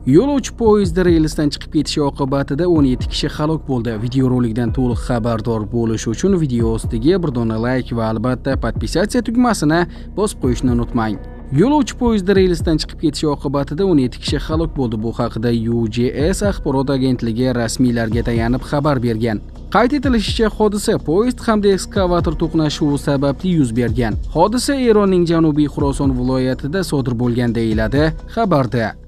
Yo'lovchi poyezdi relsdan chiqib ketishi oqibatida 17 kishi halok bo'ldi. Videorolikdan to'liq xabardor bo'lish uchun video ostiga bir dona like va albatta podpisatsiya tugmasini bosib qo'yishni unutmang. Yo'lovchi poyezdi relsdan chiqib ketishi oqibatida 17 kishi halok bo'ldi. Bu haqida UJS axborot agentligi rasmiylarga tayanib xabar bergan. Qayd etilishicha, hodisa poyezd hamda ekskavator to'qnashuvi sababli yuz bergan. Hodisa Eronning Janubiy Xuroson viloyatida sodir bo'lgan deyiladi xabarda.